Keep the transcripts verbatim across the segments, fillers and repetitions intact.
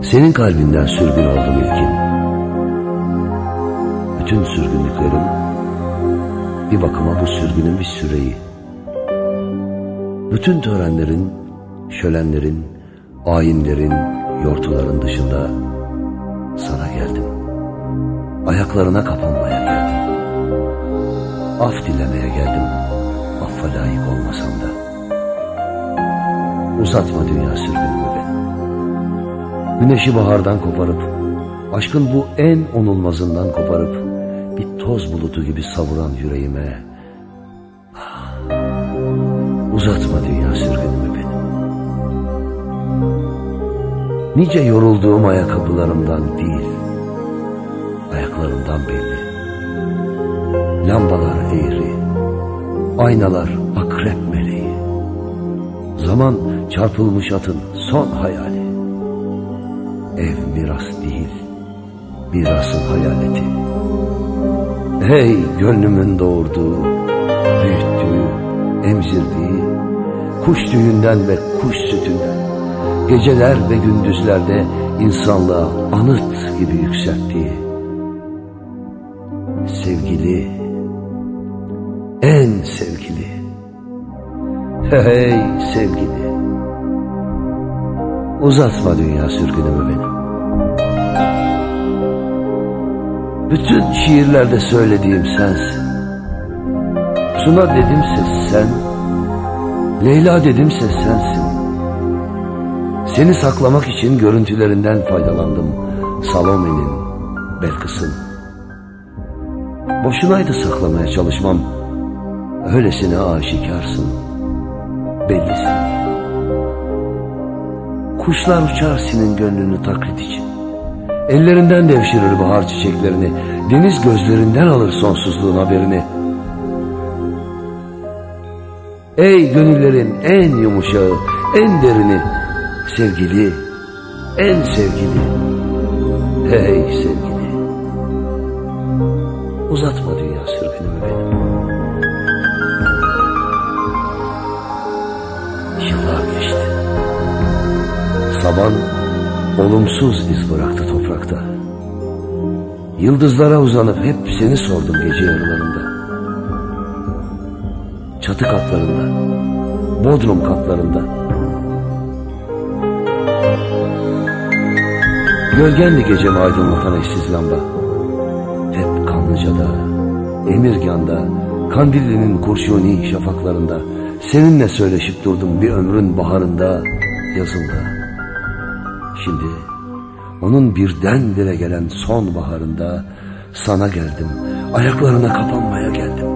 Senin kalbinden sürgün oldum ilkin. Bütün sürgünlüklerim bir bakıma bu sürgünün bir süreyi. Bütün törenlerin, şölenlerin, ayinlerin, yortuların dışında sana geldim. Ayaklarına kapanmaya geldim. Af dilemeye geldim. Affa layık olmasam da. Uzatma dünya sürgünümü benim. Güneşi bahardan koparıp, aşkın bu en onulmazından koparıp, bir toz bulutu gibi savuran yüreğime, uzatma dünya sürgünümü benim. Nice yorulduğum ayakkabılarımdan değil, ayaklarımdan belli. Lambalar eğri, aynalar akrep meleği. Zaman çarpılmış atın son hayali. Ev miras değil, mirasın hayaleti. Hey gönlümün doğurduğu, büyüttüğü, emzirdiği, kuş tüyünden ve kuş sütünden, geceler ve gündüzlerde insanlığa anıt gibi yükselttiği, sevgili, en sevgili, hey sevgili, uzatma dünya sürgünümü benim. Bütün şiirlerde söylediğim sensin. Suna dedimse sen, Leyla dedimse sensin. Seni saklamak için görüntülerinden faydalandım. Salome'nin, Belkıs'ın. Boşunaydı saklamaya çalışmam. Öylesine aşikarsın, bellisin. Kuşlar uçar senin gönlünü taklit için. Ellerinden devşirir bahar çiçeklerini. Deniz gözlerinden alır sonsuzluğun haberini. Ey gönüllerin en yumuşağı, en derini, sevgili, en sevgili, hey sevgili, uzatma dünya sürgünümü benim. Yıllar geçti. Saban olumsuz iz bıraktı toprakta. Yıldızlara uzanıp hep seni sordum gece yarılarında. Çatı katlarında, bodrum katlarında. Gölgendi gecemi aydınlatan eşsiz lamba. Hep Kanlıca'da, Emirgan'da, Kandilli'nin kurşuni şafaklarında. Seninle söyleşip durdum bir ömrün baharında, yazında. Şimdi onun birdenbire gelen son baharında sana geldim, ayaklarına kapanmaya geldim.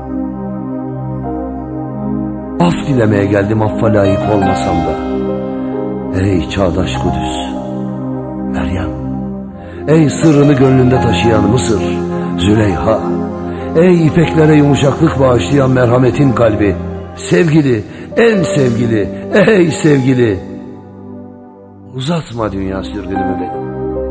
Af dilemeye geldim, affa layık olmasam da. Ey çağdaş Kudüs, Meryem, ey sırrını gönlünde taşıyan Mısır, Züleyha, ey ipeklere yumuşaklık bağışlayan merhametin kalbi, sevgili, en sevgili, ey sevgili, uzatma dünya sürgünümü benim.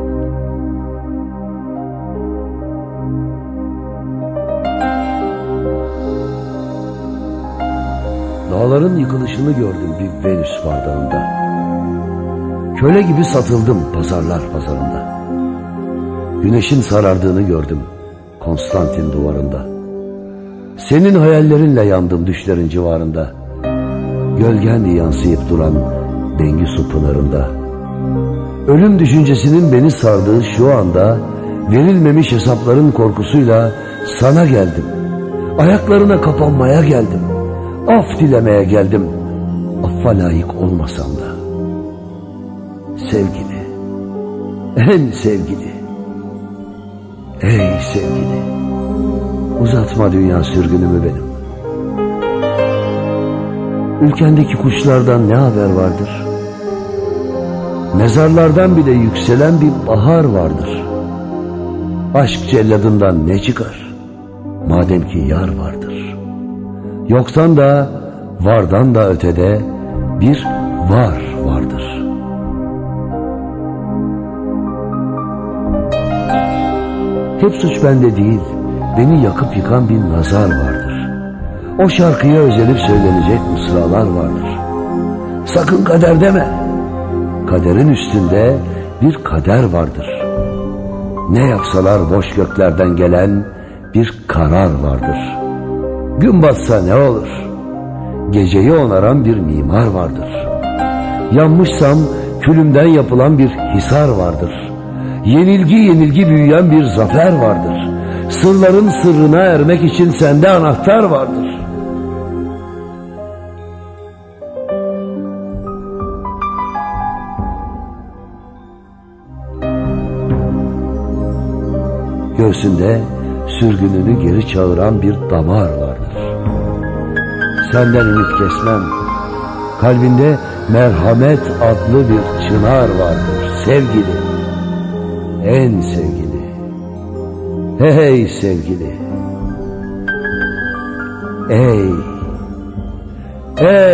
Dağların yıkılışını gördüm bir Venüs bardağında. Köle gibi satıldım pazarlar pazarında. Güneşin sarardığını gördüm Konstantin duvarında. Senin hayallerinle yandım düşlerin civarında. Gölgen yansıyıp duran Bengisu pınarında. Ölüm düşüncesinin beni sardığı şu anda verilmemiş hesapların korkusuyla sana geldim. Ayaklarına kapanmaya geldim. Af dilemeye geldim. Affa layık olmasam da. Sevgili, en sevgili, ey sevgili, uzatma dünya sürgünümü benim. Ülkendeki kuşlardan ne haber vardır? Mezarlardan bile yükselen bir bahar vardır. Aşk celladından ne çıkar? Madem ki yar vardır. Yoktan da, vardan da ötede bir var vardır. Hep suç bende değil, beni yakıp yıkan bir nazar vardır. O şarkıya özenip söylenecek mısralar vardır. Sakın kader deme. Kaderin üstünde bir kader vardır. Ne yapsalar boş göklerden gelen bir karar vardır. Gün batsa ne olur? Geceyi onaran bir mimar vardır. Yanmışsam külümden yapılan bir hisar vardır. Yenilgi yenilgi büyüyen bir zafer vardır. Sırların sırrına ermek için sende anahtar vardır. Göğsünde sürgününü geri çağıran bir damar vardır. Senden ümit kesmem. Kalbinde merhamet adlı bir çınar vardır. Sevgili, en sevgili, hey sevgili, ey, ey.